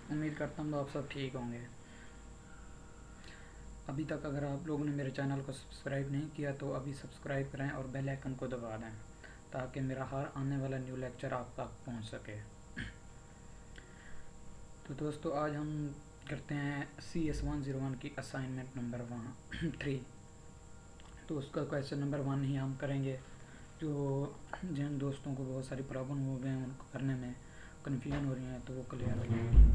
उम्मीद करता हूँ आप सब ठीक होंगे। अभी तक अगर आप लोगों ने मेरे चैनल को सब्सक्राइब नहीं किया तो अभी सब्सक्राइब करें और बेल आइकन को दबा दें ताकि मेरा हर आने वाला न्यू लेक्चर आप तक पहुँच सके। तो दोस्तों आज हम करते हैं CS101 की असाइनमेंट नंबर 3। तो उसका क्वेश्चन नंबर 1 ही हम करेंगे। जो जिन दोस्तों को बहुत सारी प्रॉब्लम हो गए हैं उनको करने में कन्फ्यूजन हो रही है तो वो क्लियर हो जाएगी।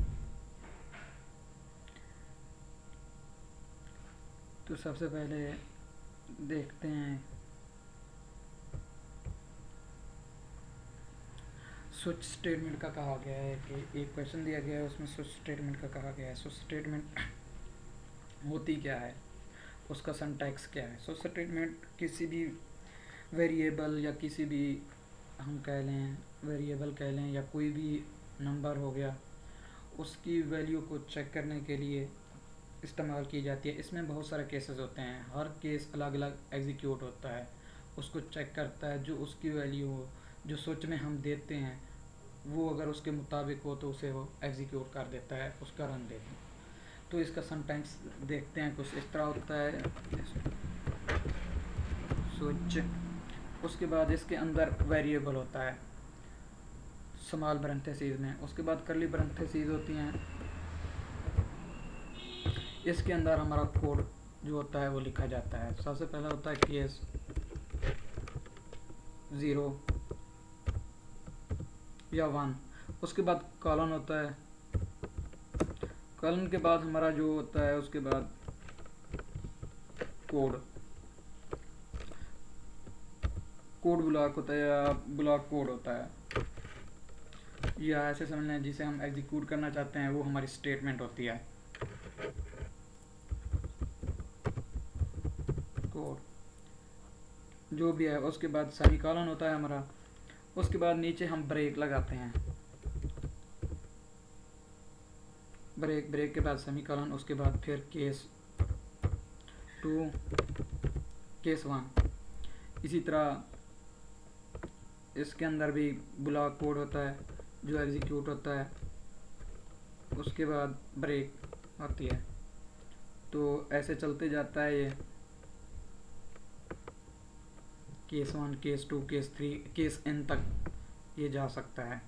तो सबसे पहले देखते हैं स्विच स्टेटमेंट का कहा गया है कि एक क्वेश्चन दिया गया है उसमें स्विच स्टेटमेंट का कहा गया है। स्विच स्टेटमेंट होती क्या है, उसका सिंटैक्स क्या है। स्विच स्टेटमेंट किसी भी वेरिएबल या किसी भी हम कह लें वेरिएबल कह लें या कोई भी नंबर हो गया उसकी वैल्यू को चेक करने के लिए इस्तेमाल की जाती है। इसमें बहुत सारे केसेस होते हैं, हर केस अलग अलग एग्जीक्यूट होता है, उसको चेक करता है। जो उसकी वैल्यू हो जो स्विच में हम देते हैं वो अगर उसके मुताबिक हो तो उसे वो एग्जीक्यूट कर देता है, उसका रन देता है। तो इसका समटाइम्स देखते हैं कुछ इस तरह होता है स्विच। उसके बाद इसके अंदर वेरिएबल होता है स्मॉल ब्रंथेसिस में, उसके बाद करली ब्रंथेसिस होती हैं। इसके अंदर हमारा कोड जो होता है वो लिखा जाता है। सबसे पहला होता है केस 0 या 1, उसके बाद कॉलन होता है। कॉलन के बाद हमारा जो होता है उसके बाद कोड ब्लॉक होता है या ब्लॉक कोड होता है, या ऐसे समझ लें जिसे हम एग्जीक्यूट करना चाहते हैं वो हमारी स्टेटमेंट होती है कोड जो भी है। उसके बाद सेमीकोलन होता है हमारा। उसके बाद नीचे हम ब्रेक लगाते हैं, ब्रेक के बाद सेमीकोलन, उसके बाद फिर केस 2 केस 1। इसी तरह इसके अंदर भी ब्लॉक कोड होता है जो एग्जीक्यूट होता है, उसके बाद ब्रेक होती है। तो ऐसे चलते जाता है ये case 1 case 2 case 3 case n तक ये जा सकता है।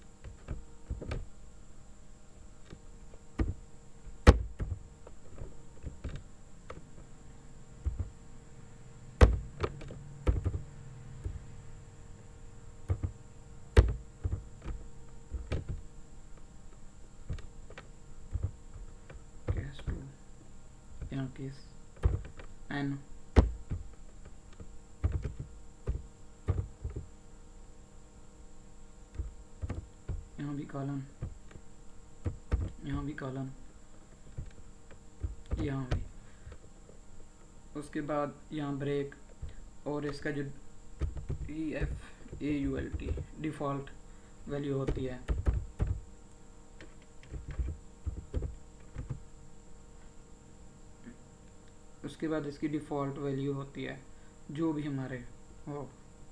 केस 2 यहाँ केस n, यहाँ भी कॉलन, यहाँ भी कॉलन, यहाँ भी। उसके बाद यहाँ ब्रेक और इसका जो EFAULT डिफ़ॉल्ट वैल्यू होती है। उसके बाद इसकी डिफ़ॉल्ट वैल्यू होती है जो भी हमारे हो।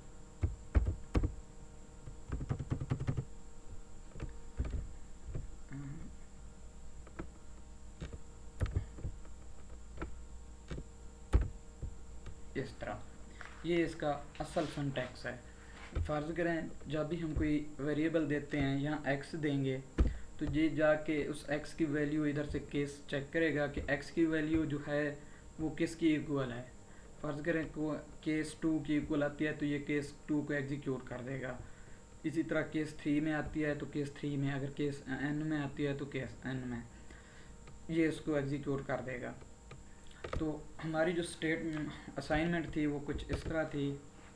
इस तरह ये इसका असल सिंटैक्स है। फ़र्ज़ करें जब भी हम कोई वेरिएबल देते हैं यहाँ x देंगे तो ये जाके उस x की वैल्यू इधर से केस चेक करेगा कि x की वैल्यू जो है वो किसकी इक्वल है। फ़र्ज़ करें को केस 2 की इक्वल आती है तो ये केस 2 को एग्जीक्यूट कर देगा। इसी तरह केस 3 में आती है तो केस 3 में, अगर केस n में आती है तो केस n में ये इसको एग्जीक्यूट कर देगा। तो हमारी जो स्टेट असाइनमेंट थी वो कुछ इस तरह थी।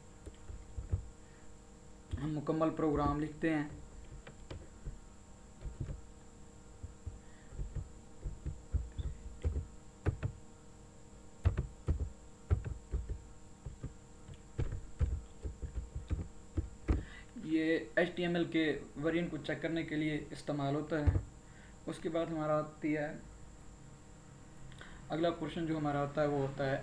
हम मुकम्मल प्रोग्राम लिखते हैं। ये HTML के वेरिएंट को चेक करने के लिए इस्तेमाल होता है। उसके बाद हमारा आती है अगला पोर्शन जो हमारा आता है वो होता है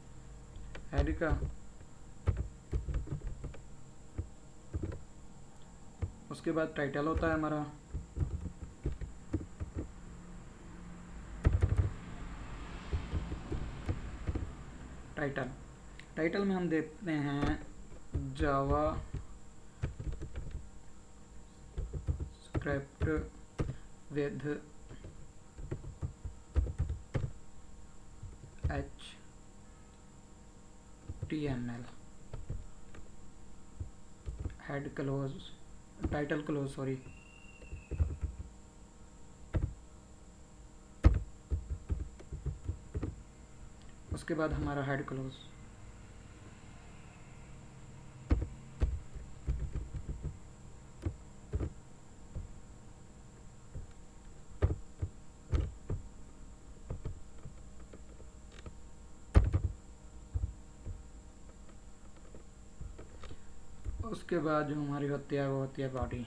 हेड का। उसके बाद टाइटल होता है हमारा, टाइटल में हम देते हैं JavaScript with HTML head close, title close sorry. उसके बाद हमारा हेड क्लोज। उसके बाद जो हमारी होती है वो होती है बॉडी।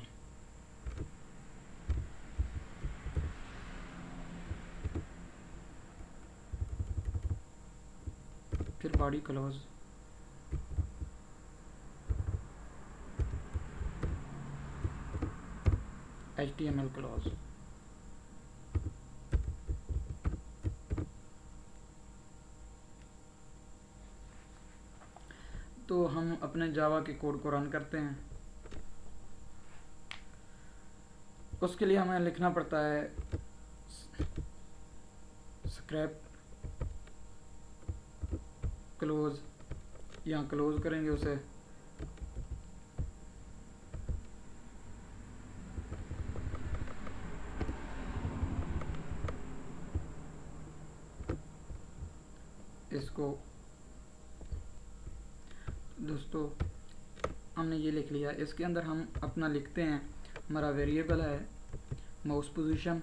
फिर बॉडी क्लोज, HTML क्लोज। तो हम अपने जावा के कोड को रन करते हैं। उसके लिए हमें लिखना पड़ता है स्क्रिप्ट क्लोज, यहाँ क्लोज करेंगे उसे, इसको दोस्तों हमने ये लिख लिया। इसके अंदर हम अपना लिखते हैं, हमारा वेरिएबल है mouse position,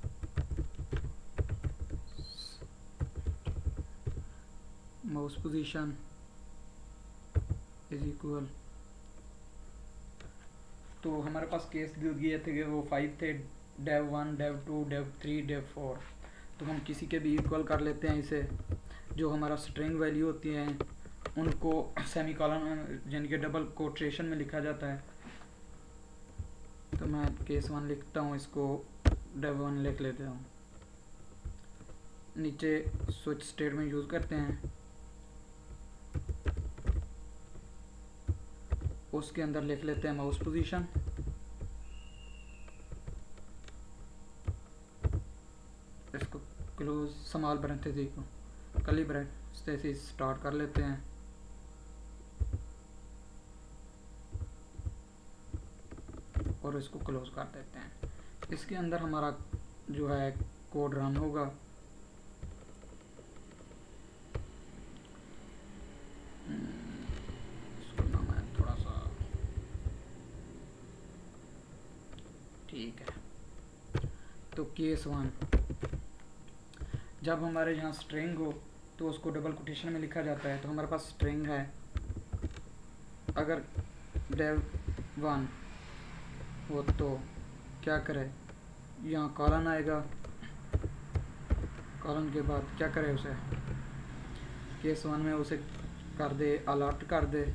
mouse position is equal, तो हमारे पास केस दिए थे कि वो 5 थे, dev1 dev2 dev3 dev4। तो हम किसी के भी इक्वल कर लेते हैं इसे। जो हमारा स्ट्रिंग वैल्यू होती है उनको सेमी कॉलन यानी कि डबल कोटेशन में लिखा जाता है। तो मैं केस 1 लिखता हूँ, इसको dev1 लिख लेता हूँ। नीचे स्विच स्टेटमेंट यूज़ करते हैं, उसके अंदर लिख लेते हैं माउस पोजीशन, इसको क्लोज, स्मॉल पैरेंथेसिस को कर्ली ब्रैकेट से स्टार्ट कर लेते हैं। और इसको क्लोज कर देते हैं। इसके अंदर हमारा जो है कोड रन होगा। इसको ना मैं थोड़ा सा, ठीक है। तो केस 1, जब हमारे यहाँ स्ट्रिंग हो तो उसको डबल कोटेशन में लिखा जाता है। तो हमारे पास स्ट्रिंग है, अगर dev1 हो तो क्या करे, यहाँ कॉलन आएगा, कॉलन के बाद क्या करे, उसे केस 1 में उसे कर दे अलर्ट कर दे।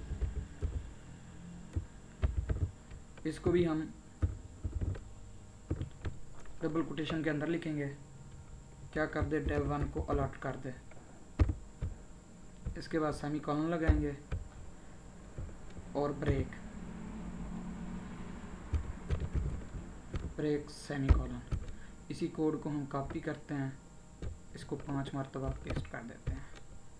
इसको भी हम डबल कोटेशन के अंदर लिखेंगे, क्या कर दे, dev1 को अलर्ट कर दे। इसके बाद सेमी कॉलन लगाएंगे और ब्रेक सेमी कॉलन। इसी कोड को हम कॉपी करते हैं, इसको 5 मरतबा पेस्ट कर देते हैं।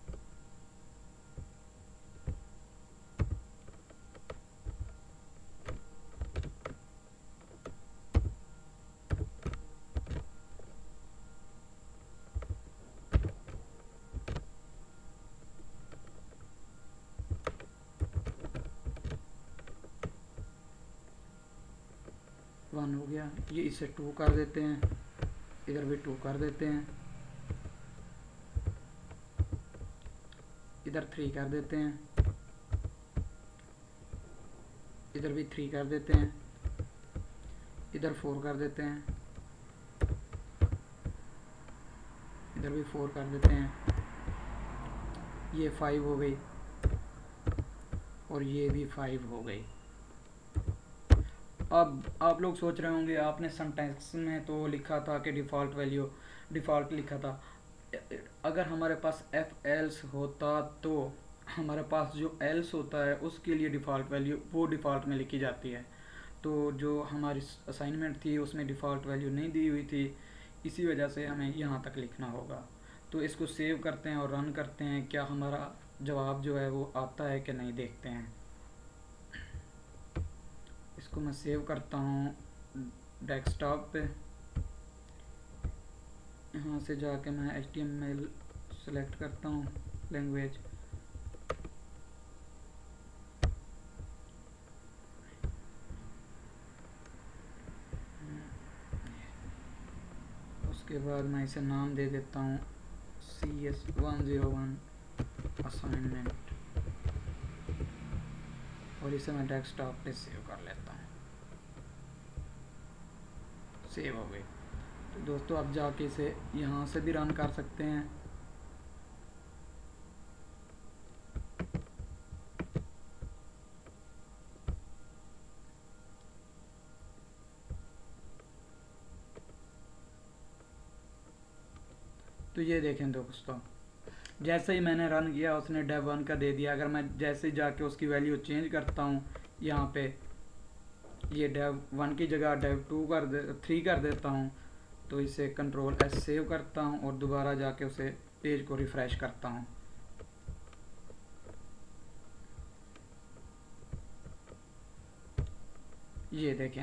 वन हो गया, ये इसे 2 कर देते हैं, इधर भी 2 कर देते हैं, इधर 3 कर देते हैं, इधर भी 3 कर देते हैं, इधर 4 कर देते हैं, इधर भी 4 कर देते हैं। ये 5 हो गई और ये भी 5 हो गई। अब आप लोग सोच रहे होंगे आपने सिंटैक्स में तो लिखा था कि डिफ़ॉल्ट लिखा था। अगर हमारे पास एफ एल्स होता तो हमारे पास जो एल्स होता है उसके लिए डिफ़ॉल्ट वैल्यू वो डिफ़ॉल्ट में लिखी जाती है। तो जो हमारी असाइनमेंट थी उसमें डिफ़ॉल्ट वैल्यू नहीं दी हुई थी, इसी वजह से हमें यहाँ तक लिखना होगा। तो इसको सेव करते हैं और रन करते हैं, क्या हमारा जवाब जो है वो आता है कि नहीं देखते हैं। इसको मैं सेव करता हूँ डेस्कटॉप पे। यहाँ से जाके मैं HTML सेलेक्ट करता हूँ लैंग्वेज। उसके बाद मैं इसे नाम दे देता हूँ CS101 असाइनमेंट और इसे मैं डेस्कटॉप पे सेव कर लेता हूँ। सेव हो गई। तो दोस्तों आप जाके इसे यहाँ से भी रन कर सकते हैं। तो ये देखें दोस्तों, जैसे ही मैंने रन किया उसने डेव 1 का दे दिया। अगर मैं जैसे ही जाके उसकी वैल्यू चेंज करता हूँ यहाँ पे, ये डेव 1 की जगह डेव 3 कर देता हूँ, तो इसे कंट्रोल S सेव करता हूँ और दोबारा जाके उसे पेज को रिफ़्रेश करता हूँ। ये देखें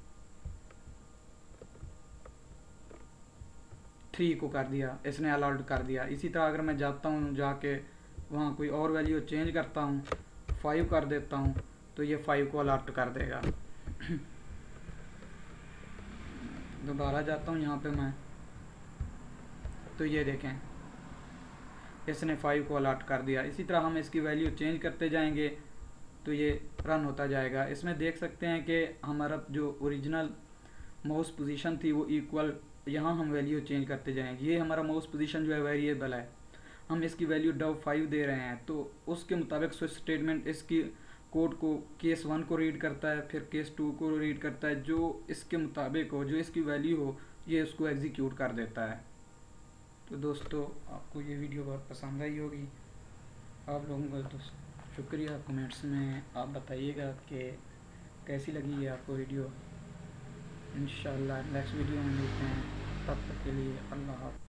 3 को कर दिया, इसने अलर्ट कर दिया। इसी तरह अगर मैं जाता हूँ जाके वहाँ कोई और वैल्यू चेंज करता हूँ, 5 कर देता हूँ, तो ये 5 को अलर्ट कर देगा। दोबारा जाता हूँ यहाँ पे मैं, तो ये देखें इसने 5 को अलर्ट कर दिया। इसी तरह हम इसकी वैल्यू चेंज करते जाएंगे तो ये रन होता जाएगा। इसमें देख सकते हैं कि हमारा जो ओरिजिनल माउस पोजीशन थी वो इक्वल, यहाँ हम वैल्यू चेंज करते जाएंगे। ये हमारा माउस पोजीशन जो है वेरिएबल है, हम इसकी वैल्यू डव 5 दे रहे हैं, तो उसके मुताबिक स्विच स्टेटमेंट इसकी कोड को केस 1 को रीड करता है, फिर केस 2 को रीड करता है, जो इसके मुताबिक हो, जो इसकी वैल्यू हो, ये उसको एग्जीक्यूट कर देता है। तो दोस्तों आपको ये वीडियो बहुत पसंद आई होगी। आप लोगों का तो शुक्रिया। कमेंट्स में आप बताइएगा कि कैसी लगी है आपको वीडियो। इंशाल्लाह नेक्स्ट वीडियो में मिलते हैं, तब तक के लिए अल्लाह हाफ़िज़।